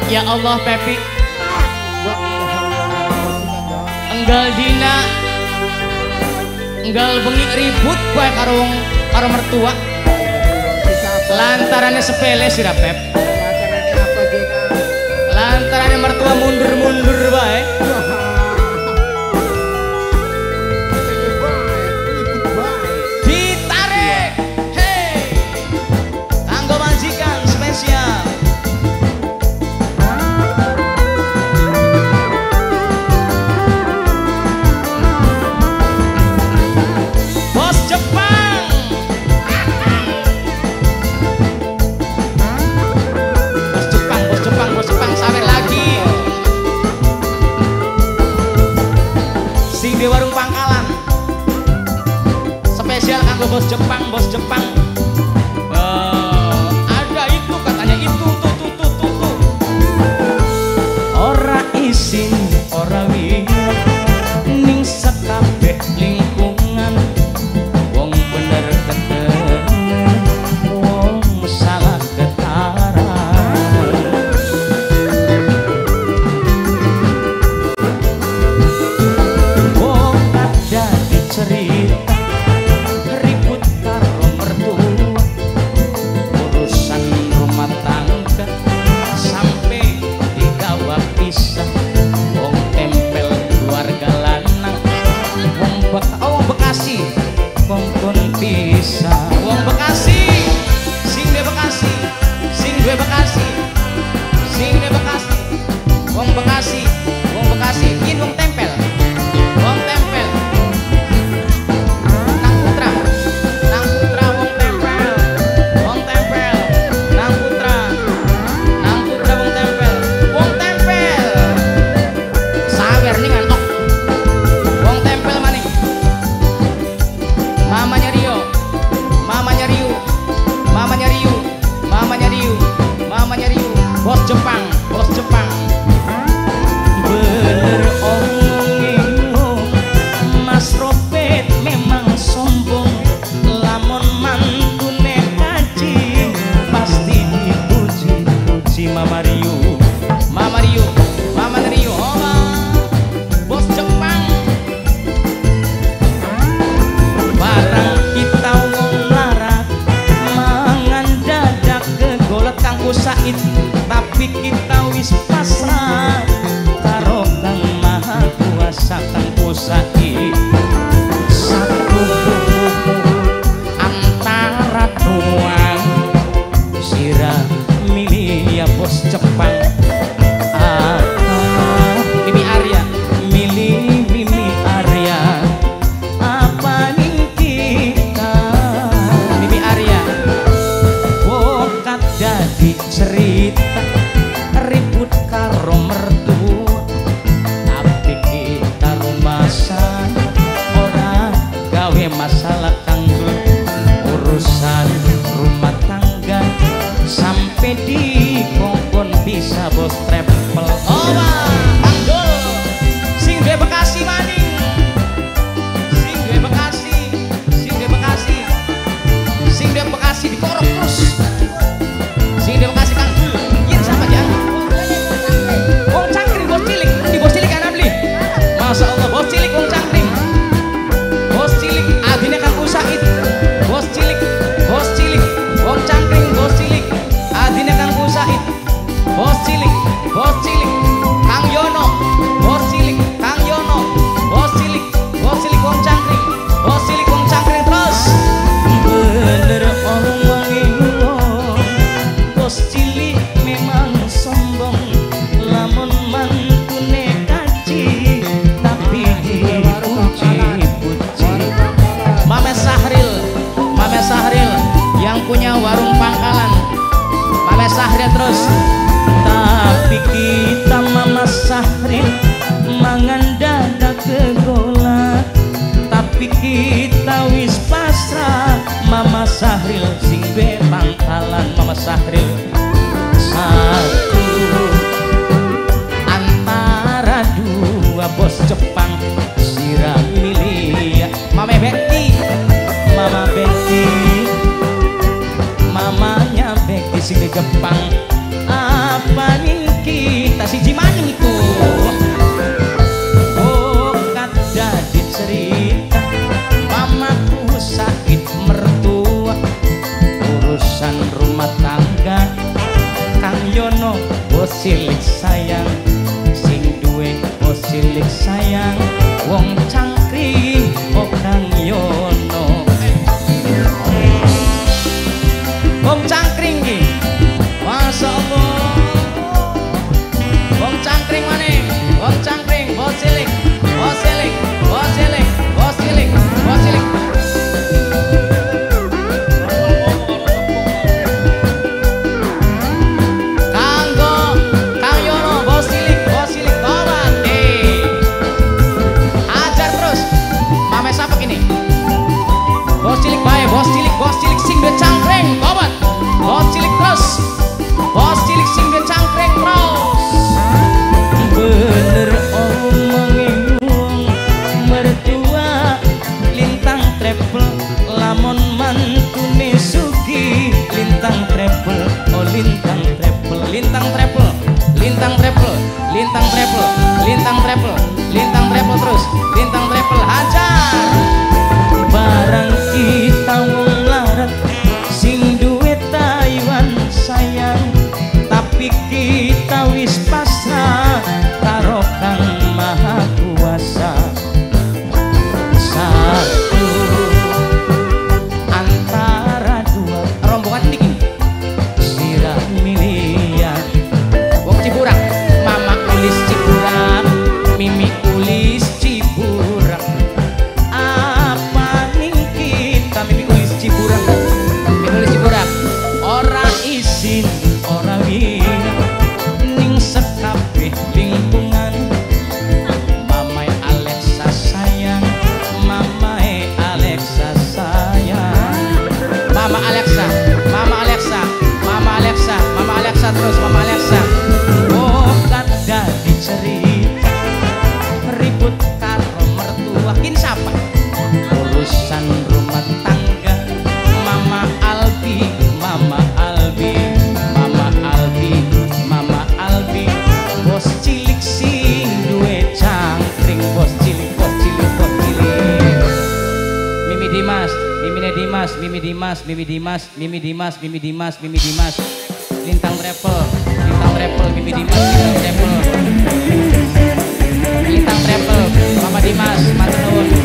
Ya Allah Pepi enggal dina enggal bengi ribut bae karo mertua lantarannya sepele sih Pep lantarannya mertua mundur-mundur bae ditarik hei kanggo majikan spesial di warung pangkalan spesial kanggo bos Jepang ada itu katanya itu tuh ora isin ora wiyar ning sakabeh lingkungan wong bener ketemu wong salah ketara cerita ribut karo mertua urusan rumah tangga sampai digawa pisah wong tempel keluarga lanang wong Bekasi kongkon pisah wong Bekasi sing de Bekasi sing de Bekasi sing de Bekasi wong Bekasi yin wong tempel bos Jepang bener omongin Mas Robet memang sombong lamun mantune kaji pasti dipuji Mama Rio bos Jepang barang kita wong larat mangan dadak kegolet kanggo Said tapi kita wis pasrah karo Kang Maha Kuasa Kang Kusai satu antara dua sirah milih ya bos Jepang Mimi Arya milih Mimi Arya apa nih kita Mimi Arya bokat jadi cerita ribut karo mertua tapi kita rumasan ora gawe masalah kanggo urusan rumah tangga sampai di kongkon bisa bos travel Panggul sing de Bekasi maning sing de Bekasi dikorok terus sing de Bekasi Kang yin sama aja wong cangkring bos cilik ana beli Masya Allah bos cilik wong cangkring bos cilik adine Kang Usaid bos cilik wong cangkring bos cilik adine Kang Usaid bos cilik Kang Yono bos cilik Kang Yono bos cilik wong cangkring terus bener omongin bos cilik memang sombong lamun mantune kaji tapi dipuji Mame Sahril yang punya warung pangkalan Mame Sahril terus tapi kita Mama Sahril mangan dadak kegolat tapi kita wis pasrah Mama Sahril sing be pangkalan Mama Sahril satu antara dua bos Jepang sirah milih Mama Betty mamanya Betty sing di Jepang apa nih kita si Jimaning itu. Oh kada dicerita mamaku sakit mertua, urusan rumah tangga Kang Yono bos cilik sayang, sing duwe bos cilik sayang wong cangkring oh Kang Yono. Wong cangkring ki Masya Allah. Wong cangkring maneh, wong cangkring bos cilik, bos cilik, bos cilik, bos cilik, bos cilik. Bos cilik sing de cangkreng tobat, bos cilik terus, bos cilik sing de cangkreng terus. Bener omongin wong mertua lintang travel, lamun mantune sugi lintang travel, oh lintang travel, lintang travel, lintang travel, lintang travel, lintang travel, lintang travel terus, lintang travel hajar. Barang kita wong larat sing duwe Taiwan sayang, tapi kita wis pasrah karo Kang Maha Kuasa. Satu antara dua rombongan dingin sirah miliar wong Ciburak, Mama Ulis Ciburak, Mimi Ulis Ciburak. Mimi Ulis Ciburak, Mimi Ulis Ciburak. Ora izin, ora wira ning sekabeh lingkungan. Mamae Alexa sayang, mamae Alexa sayang. Mama Alexa, Mama Alexa, Mama Alexa, Mama Alexa terus, Mama Alexa. Oh kada dicerita ribut karo mertua kin sapa urusan rumah tangga. Mama Albi, Mama Albi, Mama Albi, Mama Albi, bos cilik sing duwe cangkring, bos cilik, bos cilik, bos cilik. Mimi Dimas, Mimine Dimas, Mimi Dimas, Mimi Dimas, Mimi Dimas, Mimi Dimas, Mimi Dimas. Lintang travel, Lintang travel, Mimi Dimas, Lintang travel. Lintang travel, Mama Dimas, matur nuwun.